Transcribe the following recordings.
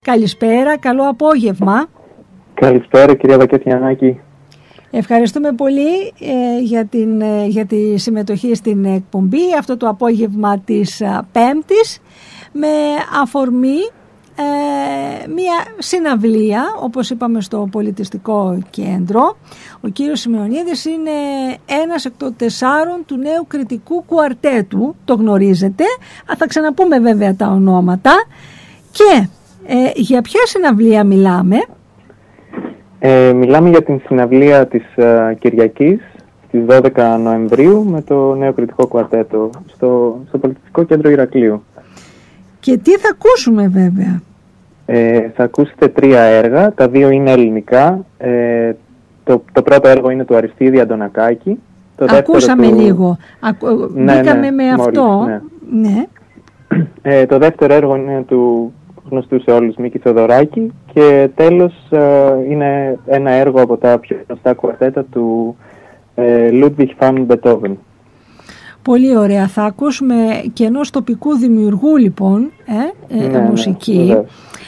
Καλησπέρα, καλό απόγευμα. Καλησπέρα κυρία Βακετιανάκη. Ευχαριστούμε πολύ για τη συμμετοχή στην εκπομπή αυτό το απόγευμα της Πέμπτης με αφορμή μια συναυλία, όπως είπαμε, στο Πολιτιστικό Κέντρο. Ο κύριος Σημεωνίδης είναι ένας εκ των 4 του νέου κριτικού κουαρτέτου, το γνωρίζετε, θα ξαναπούμε βέβαια τα ονόματα. Και για ποια συναυλία μιλάμε? Μιλάμε για την συναυλία της Κυριακής στις 12 Νοεμβρίου με το νέο κριτικό κουαρτέτο στο Πολιτιστικό Κέντρο Ηρακλείου. Και τι θα ακούσουμε βέβαια? Θα ακούσετε 3 έργα, τα 2 είναι ελληνικά. Το πρώτο έργο είναι του Αριστίδη Αντωνακάκη. Ακούσαμε λίγο, μπήκαμε με μόλις, αυτό. Ναι. Το δεύτερο έργο είναι του γνωστού σε όλους Μίκη Θεοδωράκη και τέλος είναι ένα έργο από τα πιο γνωστά κουαρτέτα του Ludwig van Beethoven. Πολύ ωραία. Θα ακούσουμε και ενός τοπικού δημιουργού λοιπόν μουσική.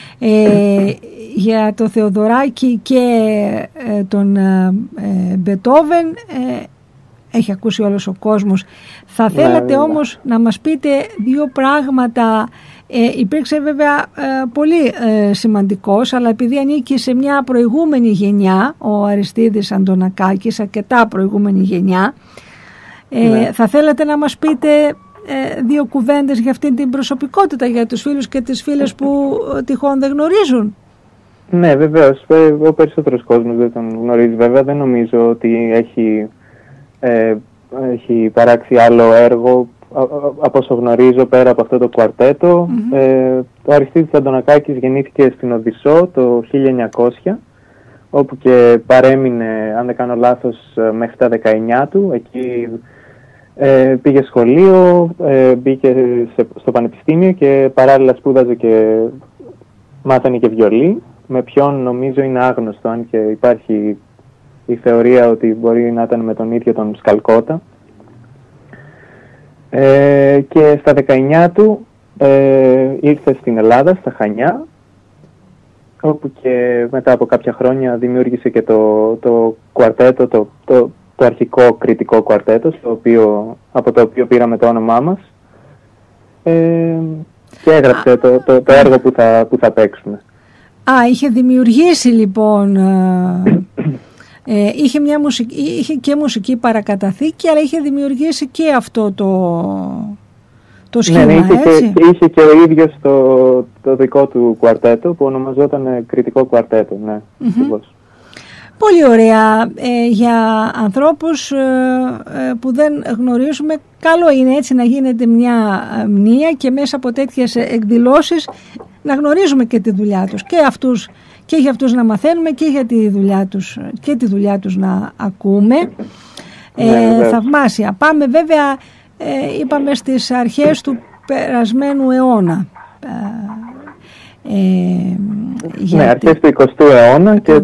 Για το Θεοδωράκη και τον Μπετόβεν έχει ακούσει όλος ο κόσμος. Θα θέλατε όμως να μας πείτε 2 πράγματα. Υπήρξε βέβαια πολύ σημαντικός, αλλά επειδή ανήκει σε μια προηγούμενη γενιά, ο Αριστίδης Αντωνακάκης, αρκετά προηγούμενη γενιά, θα θέλατε να μας πείτε 2 κουβέντες για αυτήν την προσωπικότητα, για τους φίλους και τις φίλες που τυχόν δεν γνωρίζουν? Ναι, βεβαίως. Ο περισσότερος κόσμος δεν τον γνωρίζει βέβαια. Δεν νομίζω ότι έχει παράξει άλλο έργο από όσο γνωρίζω πέρα από αυτό το κουαρτέτο. Ο Αριστίδης Αντωνακάκης γεννήθηκε στην Οδυσσό το 1900, όπου και παρέμεινε, αν δεν κάνω λάθος, μέχρι τα 19 του. Εκεί πήγε σχολείο, μπήκε στο πανεπιστήμιο και παράλληλα σπούδαζε και μάθανε και βιολί, με ποιον νομίζω είναι άγνωστο, αν και υπάρχει η θεωρία ότι μπορεί να ήταν με τον ίδιο τον Σκαλκότα. Και στα 19 του ήρθε στην Ελλάδα, στα Χανιά, όπου και μετά από κάποια χρόνια δημιούργησε και το κουαρτέτο, το αρχικό κριτικό κουαρτέτο, από το οποίο πήραμε το όνομά μας, και έγραψε το έργο που θα παίξουμε. Είχε δημιουργήσει λοιπόν... είχε και μουσική παρακαταθήκη, αλλά είχε δημιουργήσει και αυτό το σχήμα, ναι, έτσι. Είχε και ο ίδιος το δικό του κουαρτέτο που ονομαζόταν κριτικό κουαρτέτο, ναι. Πολύ ωραία. Για ανθρώπους που δεν γνωρίζουμε, καλό είναι έτσι να γίνεται μια μνήα και μέσα από τέτοιες εκδηλώσεις να γνωρίζουμε και τη δουλειά τους και για αυτούς να μαθαίνουμε και για τη δουλειά τους να ακούμε. Θαυμάσια. Πάμε βέβαια, είπαμε, στις αρχές του περασμένου αιώνα. Αρχές του 20ου αιώνα και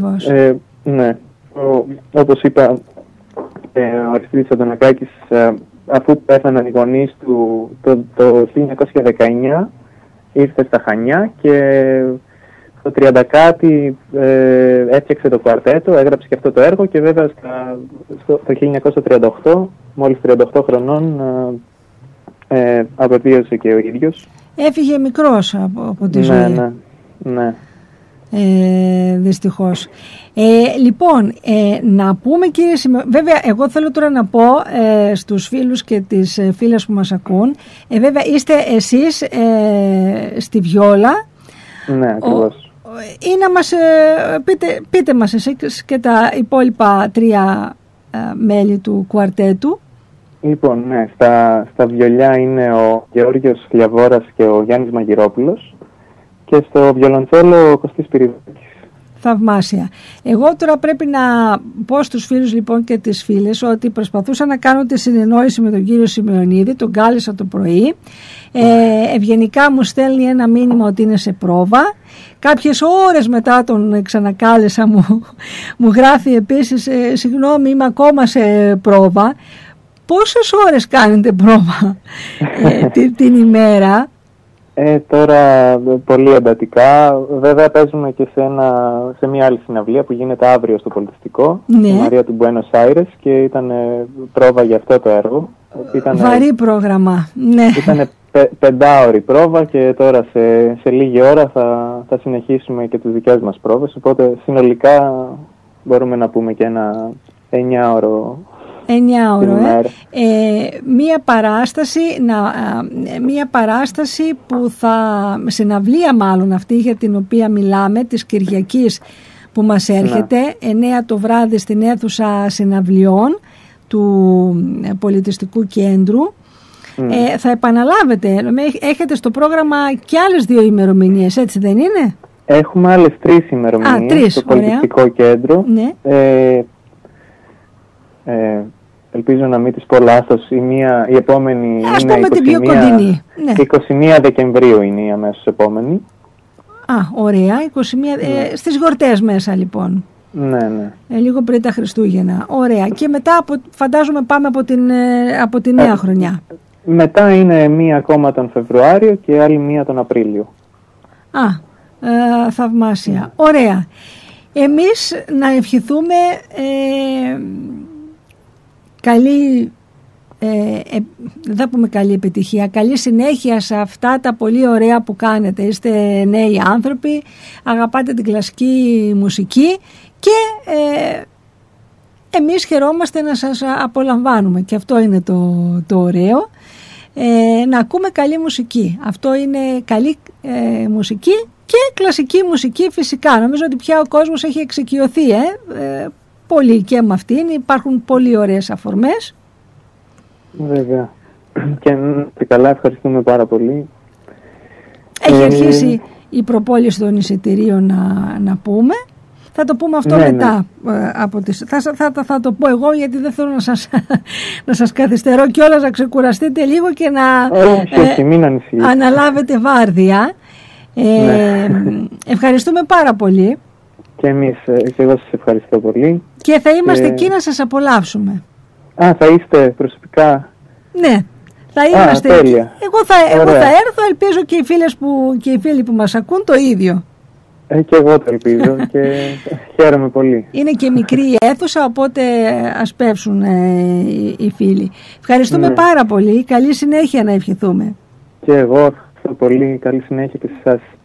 όπως είπα, ο Αριστίδης Αντωνακάκης, αφού πέθαναν οι γονείς του το 1919, ήρθε στα Χανιά και το 30 κάτι έφτιαξε το κουαρτέτο, έγραψε και αυτό το έργο και βέβαια το 1938, μόλις 38 χρονών, απεβίωσε και ο ίδιος. Έφυγε μικρός από τη ζωή. Ναι. Δυστυχώς. Λοιπόν, να πούμε, κύριε βέβαια εγώ θέλω τώρα να πω στους φίλους και τις φίλες που μας ακούν, βέβαια είστε εσείς στη βιόλα. Ναι, ακριβώς. Ή να μας πείτε μας εσείς και τα υπόλοιπα 3 μέλη του κουαρτέτου. Λοιπόν, ναι, στα βιολιά είναι ο Γεώργιος Χλιαβόρας και ο Γιάννης Μαγειρόπουλος και στο βιολοντσέλο ο Κωστής Πυριδάκης. Θαυμάσια. Εγώ τώρα πρέπει να πω στους φίλους λοιπόν και τις φίλες ότι προσπαθούσα να κάνω τη συνεννόηση με τον κύριο Σημεωνίδη, τον κάλεσα το πρωί. Ευγενικά μου στέλνει ένα μήνυμα ότι είναι σε πρόβα. Κάποιες ώρες μετά τον ξανακάλεσα μου γράφει επίσης συγγνώμη, είμαι ακόμα σε πρόβα. Πόσες ώρες κάνετε πρόβα την ημέρα? Τώρα πολύ εντατικά. Βέβαια παίζουμε και σε μια άλλη συναυλία που γίνεται αύριο στο Πολιτιστικό, στη Μαρία του Μπουένος Άιρες, και ήταν πρόβα για αυτό το έργο. Βαρύ πρόγραμμα, ναι. Ήταν 5ωρη πρόβα και τώρα σε λίγη ώρα θα συνεχίσουμε και τις δικές μας πρόβες, οπότε συνολικά μπορούμε να πούμε και ένα 9ωρο. 9ωρο, μία παράσταση που συναυλία μάλλον αυτή για την οποία μιλάμε, της Κυριακής που μας έρχεται, 9 το βράδυ στην αίθουσα συναυλιών του Πολιτιστικού Κέντρου. Θα επαναλάβετε, έχετε στο πρόγραμμα και άλλες 2 ημερομηνίες, έτσι δεν είναι? Έχουμε άλλες 3 ημερομηνίες στο Πολιτιστικό Κέντρο. Ναι. Ελπίζω να μην τις πω λάθος. Η επόμενη είναι 21 Δεκεμβρίου είναι η αμέσως επόμενη. Ωραία. 21, στις γιορτές μέσα λοιπόν. Ναι. Λίγο πριν τα Χριστούγεννα. Ωραία. Και μετά φαντάζομαι πάμε από τη νέα χρονιά. Μετά είναι μία ακόμα τον Φεβρουάριο και άλλη μία τον Απρίλιο. Θαυμάσια. Ωραία. Εμείς να ευχηθούμε καλή, δεν θα πούμε καλή επιτυχία, καλή συνέχεια σε αυτά τα πολύ ωραία που κάνετε. Είστε νέοι άνθρωποι, αγαπάτε την κλασική μουσική και εμείς χαιρόμαστε να σας απολαμβάνουμε, και αυτό είναι το ωραίο, να ακούμε καλή μουσική. Αυτό είναι καλή μουσική και κλασική μουσική φυσικά. Νομίζω ότι πια ο κόσμος έχει εξοικειωθεί πολύ και με αυτήν. Υπάρχουν πολύ ωραίες αφορμές. Βέβαια. Και καλά, ευχαριστούμε πάρα πολύ. Έχει αρχίσει η προπόληση των εισιτηρίων να πούμε. Θα το πούμε αυτό μετά. Θα το πω εγώ, γιατί δεν θέλω να σας καθυστερώ κιόλας, να ξεκουραστείτε λίγο και να αναλάβετε βάρδια. Ευχαριστούμε πάρα πολύ. Και εμείς, και εγώ σας ευχαριστώ πολύ. Και θα είμαστε εκεί να σας απολαύσουμε. Θα είστε προσωπικά? Ναι, θα είμαστε εκεί. Τέλεια. Εγώ θα έρθω, ελπίζω και οι φίλοι που μας ακούν το ίδιο. Και εγώ το ελπίζω και χαίρομαι πολύ. Είναι και μικρή η αίθουσα, οπότε ας πέψουν οι φίλοι. Ευχαριστούμε πάρα πολύ. Καλή συνέχεια να ευχηθούμε. Και εγώ ευχαριστώ πολύ. Καλή συνέχεια και σε εσάς.